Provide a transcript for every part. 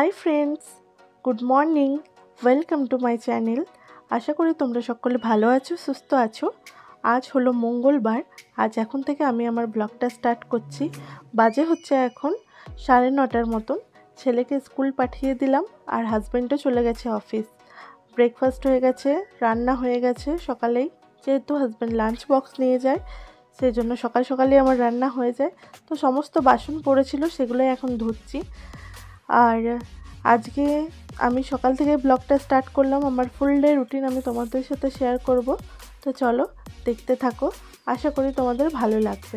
High friends, good morning, welcome to my channel. আশা করি তোমরা সকলে ভালো আছো, সুস্থ আছো। আজ হলো মঙ্গলবার। আজ এখন থেকে আমি আমার ব্লগটা স্টার্ট করছি। বাজে হচ্ছে এখন 9:30 মতন। ছেলেকে স্কুল পাঠিয়ে দিলাম আর হাজব্যান্ডও চলে গেছে অফিস। ব্রেকফাস্ট হয়ে গেছে, রান্না হয়ে গেছে সকালেই, যেহেতু হাজব্যান্ড লাঞ্চ বক্স নিয়ে যায় সেই জন্য সকাল সকালেই আমার রান্না হয়ে যায়। তো সমস্ত বাসন পড়েছিল সেগুলোই এখন ধুচ্ছি। আর আজকে আমি সকাল থেকে ব্লগটা স্টার্ট করলাম। আমার ফুল ডে রুটিন আমি তোমাদের সাথে শেয়ার করব। তো চলো দেখতে থাকো, আশা করি তোমাদের ভালো লাগবে।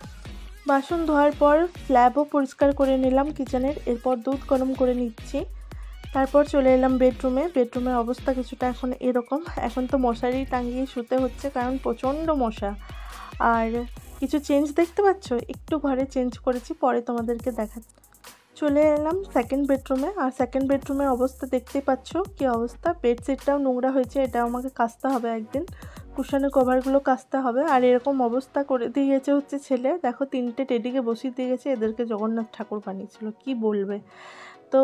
বাসন ধোয়ার পর স্ল্যাবও পরিষ্কার করে নিলাম কিচেনের। এরপর দুধ গরম করে নিচ্ছি। তারপর চলে এলাম বেডরুমের অবস্থা কিছুটা এখন এরকম। এখন তো মশারি টাঙিয়ে শুতে হচ্ছে কারণ প্রচণ্ড মশা। আর কিছু চেঞ্জ দেখতে পাচ্ছ, একটু ঘরে চেঞ্জ করেছি, পরে তোমাদেরকে দেখাচ্ছি। চলে এলাম সেকেন্ড বেডরুমে। আর সেকেন্ড বেডরুমের অবস্থা দেখতেই পাচ্ছ কী অবস্থা। বেডশিটটাও নোংরা হয়েছে, এটাও আমাকে কাচতে হবে একদিন। কুশনের কভারগুলো কাচতে হবে। আর এরকম অবস্থা করে দিয়ে গেছে হচ্ছে ছেলে, দেখো 3টে টেডিকে বসিয়ে দিয়ে গেছে, এদেরকে জগন্নাথ ঠাকুর বানিয়েছিল, কি বলবে। তো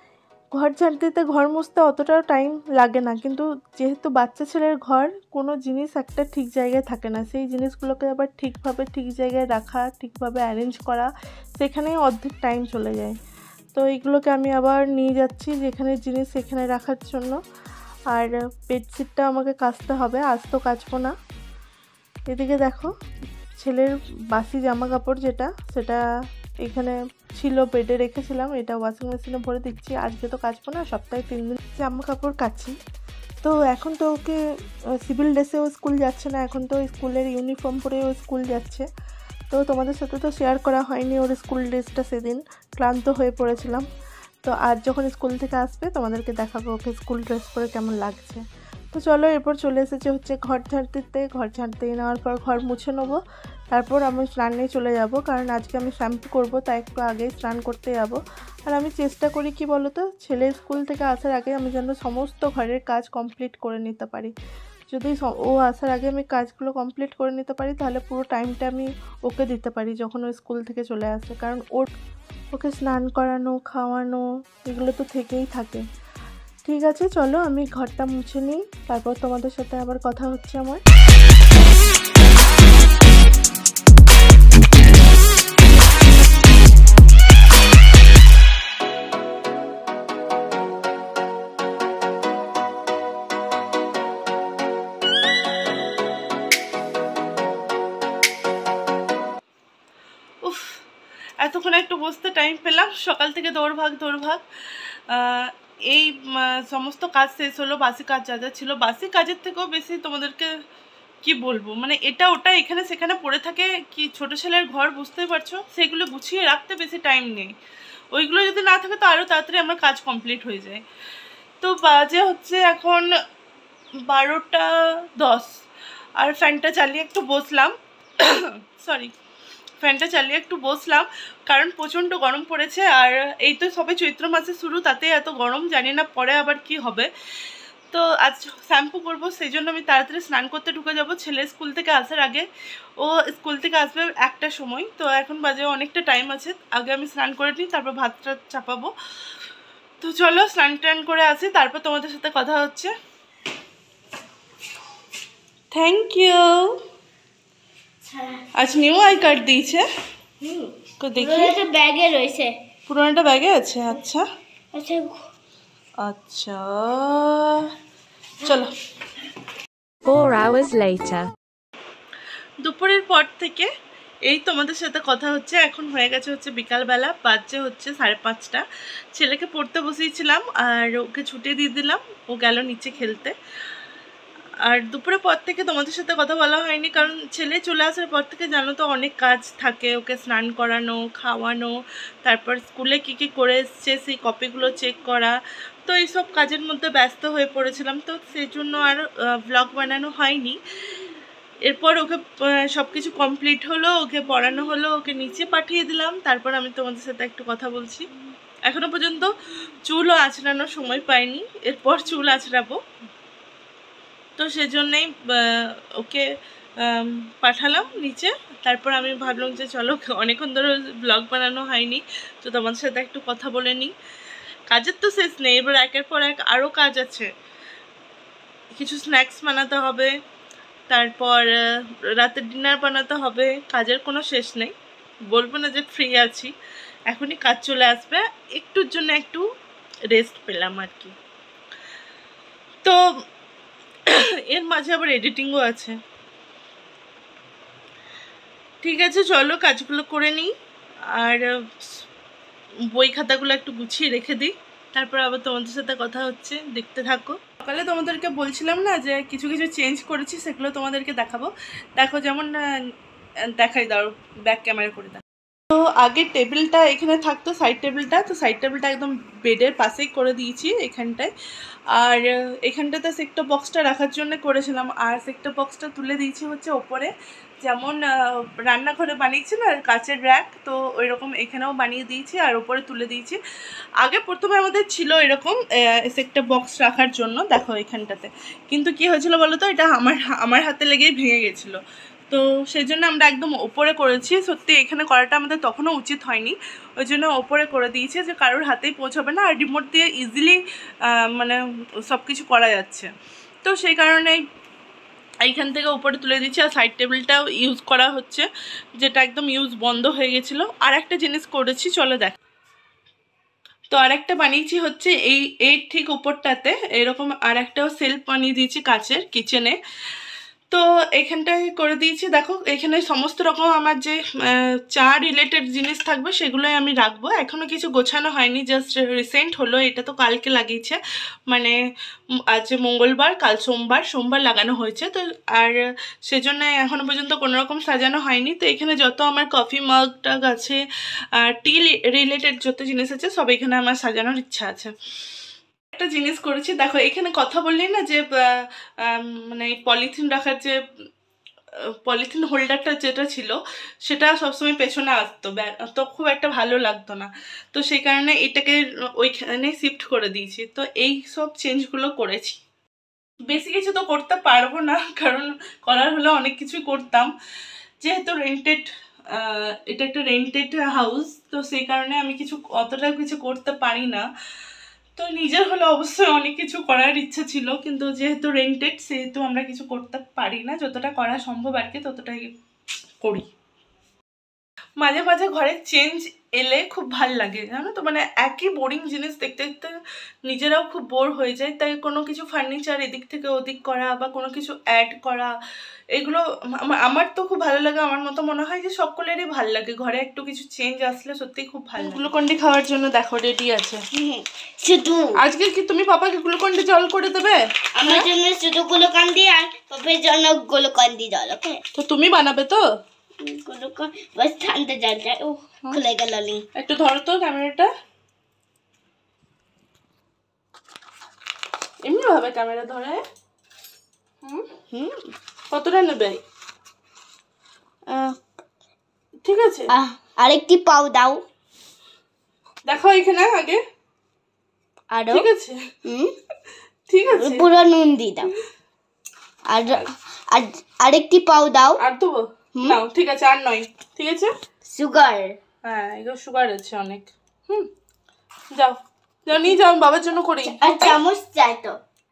ঘর ঝাড় দিতে, ঘর মুছতে অতটাও টাইম লাগে না, কিন্তু যেহেতু বাচ্চা ছেলের ঘর, কোনো জিনিস একটা ঠিক জায়গায় থাকে না, সেই জিনিসগুলোকে আবার ঠিকভাবে ঠিক জায়গায় রাখা, ঠিকভাবে অ্যারেঞ্জ করা, সেখানেই অর্ধেক টাইম চলে যায়। তো এইগুলোকে আমি আবার নিয়ে যাচ্ছি যেখানে জিনিস সেখানে রাখার জন্য। আর বেডশিটটা আমাকে কাচতে হবে, আজ তো কাচবো না। এদিকে দেখো ছেলের বাসি জামা কাপড় সেটা এখানে ছিল, বেডে রেখেছিলাম, এটা ওয়াশিং মেশিনে ভরে দিচ্ছি। আজকে তো কাচবো না, সপ্তাহে 3 দিন জামা কাপড় কাচি। তো এখন তো ওকে সিভিল ড্রেসেও স্কুল যাচ্ছে না, এখন তো স্কুলের ইউনিফর্ম পরেও স্কুল যাচ্ছে। তো তোমাদের সাথে তো শেয়ার করা হয়নি ওর স্কুল ড্রেসটা, সেদিন ক্লান্ত হয়ে পড়েছিলাম। তো আজ যখন স্কুল থেকে আসবে তোমাদেরকে দেখাবো ওকে স্কুল ড্রেস পরে কেমন লাগছে। তো চলো, এরপর চলে এসেছে হচ্ছে ঘর ঝাড় দিতে। ঘর ঝাড় দিয়ে নেওয়ার পর ঘর মুছে নেবো, তারপর আমি স্নানে চলে যাব, কারণ আজকে আমি শ্যাম্পু করব, তাই একটু আগেই স্নান করতে যাব। আর আমি চেষ্টা করি কি বলো তো, ছেলে স্কুল থেকে আসার আগে আমি যেন সমস্ত ঘরের কাজ কমপ্লিট করে নিতে পারি। যদি ও আসার আগে আমি কাজগুলো কমপ্লিট করে নিতে পারি, তাহলে পুরো টাইমটা আমি ওকে দিতে পারি যখন ও স্কুল থেকে চলে আসে, কারণ ওকে স্নান করানো, খাওয়ানো, এগুলো তো থেকেই থাকে। ঠিক আছে, চলো আমি ঘরটা মুছে নিই, তারপর তোমাদের সাথে আবার কথা হচ্ছে আমার। এতক্ষণ একটু বসতে টাইম পেলাম, সকাল থেকে দৌড়ভাগ। এই সমস্ত কাজ শেষ হলো। বাসি কাজ যা যা ছিল, বাসি কাজের থেকেও বেশি তোমাদেরকে কি বলবো, মানে এটা ওটা এখানে সেখানে পড়ে থাকে। কি ছোটো ছেলের ঘর, বুঝতেই পারছো, সেগুলো গুছিয়ে রাখতে বেশি টাইম নেই। ওইগুলো যদি না থাকে তো আরও তাড়াতাড়ি আমার কাজ কমপ্লিট হয়ে যায়। তো বাজে হচ্ছে এখন 12:10। আর ফ্যানটা চালিয়ে একটু বসলাম কারণ প্রচণ্ড গরম পড়েছে। আর এই তো সবে চৈত্র মাসে শুরু, তাতে এত গরম, জানি না পরে আবার কি হবে। তো আজ শ্যাম্পু করব, সেই জন্য আমি তাড়াতাড়ি স্নান করতে ঢুকে যাব ছেলে স্কুল থেকে আসার আগে। ও স্কুল থেকে আসবে 1টার সময়, তো এখন বাজে অনেকটা টাইম আছে। আগে আমি স্নান করে নিই, তারপর ভাতটা চাপাবো। তো চলো স্নান টান করে আসি, তারপর তোমাদের সাথে কথা হচ্ছে। Thank you. আজ নিউ আই কার্ড দিয়েছে, দেখি ব্যাগে রয়েছে, পুরোনোটা ব্যাগে আছে। আচ্ছা আচ্ছা, চলো। 4 hours later. দুপুরের পর থেকে এই তোমাদের সাথে কথা হচ্ছে। এখন হয়ে গেছে হচ্ছে বিকালবেলা, বাজছে হচ্ছে 5:30। ছেলেকে পড়তে বসিয়েছিলাম আর ওকে ছুটি দিয়ে দিলাম, ও গেল নিচে খেলতে। আর দুপুরের পর থেকে তোমাদের সাথে কথা বলা হয়নি, কারণ ছেলে চলে আসার পর থেকে জানো তো অনেক কাজ থাকে, ওকে স্নান করানো, খাওয়ানো, তারপর স্কুলে কী কী করে এসছে সেই কপিগুলো চেক করা। তো এইসব কাজের মধ্যে ব্যস্ত হয়ে পড়েছিলাম, তো সেই জন্য আর ব্লগ বানানো হয়নি। এরপর ওকে সব কিছু কমপ্লিট হলো, ওকে পড়ানো হলো, ওকে নিচে পাঠিয়ে দিলাম, তারপর আমি তোমাদের সাথে একটু কথা বলছি। এখনও পর্যন্ত চুলও আঁচড়ানোর সময় পাইনি, এরপর চুল আঁচড়াবো। তো সেজন্যই ওকে পাঠালাম নিচে। তারপর আমি ভাবলাম যে চলো, অনেকক্ষণ ধরে ব্লগ বানানো হয়নি, তো তোমাদের সাথে একটু কথা বলে নিই। কাজের তো শেষ নেই, এবার একের পর এক আরও কাজ আছে। কিছু স্ন্যাক্স বানাতে হবে, তারপর রাতের ডিনার বানাতে হবে, কাজের কোনো শেষ নেই। বলবো না যে ফ্রি আছি, এখনই কাজ চলে আসবে, একটুর জন্য একটু রেস্ট পেলাম আর কি। তো এর মাঝে আবার এডিটিংও আছে। ঠিক আছে, চলো কাজগুলো করে নিই, আর বই খাতাগুলো একটু গুছিয়ে রেখে দিই, তারপর আবার তোমাদের সাথে কথা হচ্ছে, দেখতে থাকো। সকালে তোমাদেরকে বলছিলাম না যে কিছু কিছু চেঞ্জ করেছি, সেগুলো তোমাদেরকে দেখাবো। দেখো, যেমন দেখাই, দাও ব্যাক ক্যামেরা করে দাও। তো আগে টেবিলটা এখানে থাকতো, সাইড টেবিলটা, তো সাইড টেবিলটা একদম বেডের পাশেই করে দিয়েছি এখানটায়। আর এখানটাতে সেক্টর বক্সটা রাখার জন্য করেছিলাম, আর সেক্টর বক্সটা তুলে দিয়েছি হচ্ছে ওপরে, যেমন রান্নাঘরে বানিয়েছি না কাচের র্যাক, তো ওই রকম এখানেও বানিয়ে দিয়েছি আর ওপরে তুলে দিয়েছি। আগে প্রথমে আমাদের ছিল এরকম সেক্টর বক্স রাখার জন্য, দেখো এখানটাতে, কিন্তু কি হয়েছিল বলো তো, এটা আমার হাতে লেগেই ভেঙে গেছিলো। তো সেই জন্য আমরা একদম ওপরে করেছি। সত্যি এখানে করাটা আমাদের তখনও উচিত হয়নি, ওই জন্য ওপরে করে দিয়েছি যে কারোর হাতেই পৌঁছাবে না, আর রিমোট দিয়ে ইজিলি মানে সব কিছু করা যাচ্ছে। তো সেই কারণেই এইখান থেকে উপরে তুলে দিচ্ছি, আর সাইড টেবিলটাও ইউজ করা হচ্ছে, যেটা একদম ইউজ বন্ধ হয়ে গেছিলো। আর একটা জিনিস করেছি, চলো দেখ। তো আর একটা বানিয়েছি হচ্ছে এই ঠিক উপরটাতে এরকম আর একটাও সেলফ বানিয়ে দিয়েছি কাচের, কিচেনে। তো এখানটায় করে দিয়েছি, দেখো এখানে সমস্ত রকম আমার যে চা রিলেটেড জিনিস থাকবে সেগুলোই আমি রাখবো। এখনও কিছু গোছানো হয়নি, জাস্ট রিসেন্ট হলো, এটা তো কালকে লাগিয়েছে, মানে আজ মঙ্গলবার, কাল সোমবার লাগানো হয়েছে। তো আর সেজন্য এখনও পর্যন্ত কোনো রকম সাজানো হয়নি। তো এখানে যত আমার কফি মাগ টাগ আছে, টি রিলেটেড যত জিনিস আছে সব এখানে আমার সাজানোর ইচ্ছা আছে। একটা জিনিস করেছি, দেখো এখানে কথা বললি না যে মানে পলিথিন রাখার যে পলিথিন হোল্ডারটা যেটা ছিল সেটা সবসময় পেছনে আসতো, তো খুব একটা ভালো লাগতো না। তো সেই কারণে এটাকে ওইখানে শিফট করে দিয়েছি। তো এই সব চেঞ্জগুলো করেছি। বেশি কিছু তো করতে পারবো না, কারণ করার হলে অনেক কিছুই করতাম, যেহেতু রেন্টেড, এটা একটা রেন্টেড হাউস, তো সেই কারণে আমি অতটা কিছু করতে পারি না। তো নিজের হলে অবশ্যই অনেক কিছু করার ইচ্ছা ছিল, কিন্তু যেহেতু রেন্টেড সেহেতু আমরা কিছু করতে পারি না, যতটা করা সম্ভব আর কি ততটাই করি। মাঝে মাঝে ঘরে চেঞ্জ এলে খুব ভাল লাগে, জানো তো, মানে একই বোরিং জিনিস দেখতে দেখতে নিজেরাও খুব বোর হয়ে যায়। তাই কোনো কিছু ফার্নিচার এদিক থেকে ওদিক করা বা কোনো কিছু অ্যাড করা, এগুলো আমার তো খুব ভালো লাগে। আমার মতো মনে হয় যে সকলেরই ভাল লাগে, ঘরে একটু কিছু চেঞ্জ আসলে সত্যিই খুব ভালো। গ্লুকন্ডি খাওয়ার জন্য দেখো রেডি আছে। শুধু আজকে কি তুমি পাপাকে গ্লুকন্ডি জল করে দেবে? আমার জন্য শুধু গ্লুকন্ডি আর পাপের জন্য গ্লুকন্ডি জল। ওকে, তো তুমি বানাবে তো? গ্লুকন বাস ঠান্ডা জলটা ও খুলে গেল নি। একটু ধরো তো ক্যামেরাটা, এমনি ভাবে ক্যামেরা ধরে। কতটা নেবে? ঠিক আছে, আরেকটি পাও দাও। দেখো এখানে আগে, আরো ঠিক আছে, ঠিক আছে, পুরো নুন দিয়ে দাও। আর আরেকটি পাও দাও। আর দেবো? নাও, ঠিক আছে, আর নয়, ঠিক আছে। সুগার, হ্যাঁ এগুলো সুগার আছে অনেক। যাও যাও নিয়ে যাও, বাবার জন্য করি। আর চামচ চাই তো।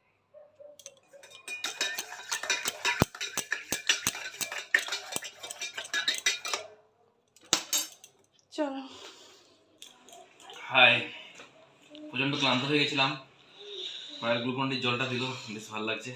চলো। হাই, প্রচণ্ড ক্লান্ত হয়ে গেছিলাম, রয়্যাল গ্লুকন্ডির জলটা দিল, বেশ ভালো লাগছে।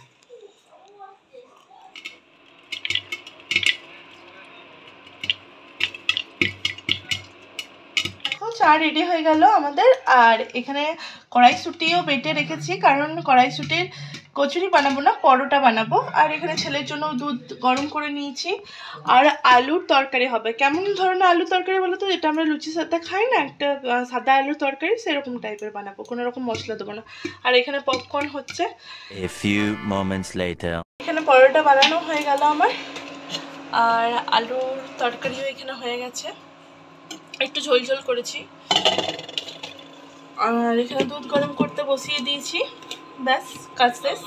চা রেডি হয়ে গেল আমাদের। আর এখানে কড়াইশুঁটিও বেটে রেখেছি, কারণ কড়াইশুঁটির কচুরি বানাবো না, পরোটা বানাবো। আর এখানে ছেলের জন্য দুধ গরম করে নিয়েছি, আর আলুর তরকারি হবে। কেমন ধরনের আলুর তরকারি বলো তো, যেটা আমরা লুচির সাথে খাই না, একটা সাদা আলুর তরকারি, সেরকম টাইপের বানাবো, কোনো রকম মশলা দেবো না। আর এখানে পপকর্ন হচ্ছে। A few moments later. এখানে পরোটা বানানো হয়ে গেল আমার, আর আলুর তরকারিও এখানে হয়ে গেছে, একটু ঝোল ঝোল করেছি। আর এখানে দুধ গরম করতে বসিয়ে দিয়েছি, ব্যাস কাজ শেষ।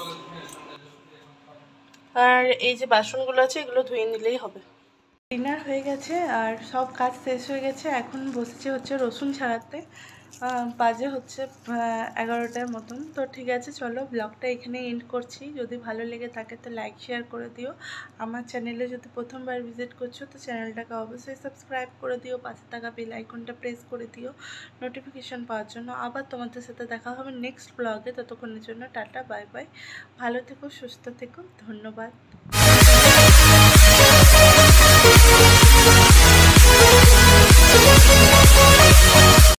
আর এই যে বাসনগুলো আছে এগুলো ধুয়ে নিলেই হবে। ডিনার হয়ে গেছে আর সব কাজ শেষ হয়ে গেছে। এখন বসেছে হচ্ছে রসুন ছাড়াতে। বাজে হচ্ছে 11টার মতন। তো ঠিক আছে, চলো ব্লগটা এখানে এন্ড করছি। যদি ভালো লেগে থাকে তো লাইক শেয়ার করে দিও। আমার চ্যানেলে যদি প্রথমবার ভিজিট করছো তো চ্যানেলটাকে অবশ্যই সাবস্ক্রাইব করে দিও, পাশে থাকা বেল আইকনটা প্রেস করে দিও নোটিফিকেশন পাওয়ার জন্য। আবার তোমাদের সাথে দেখা হবে নেক্সট ব্লগে। ততক্ষণের জন্য টাটা, বাই বাই, ভালো থেকো, সুস্থ থেকো, ধন্যবাদ।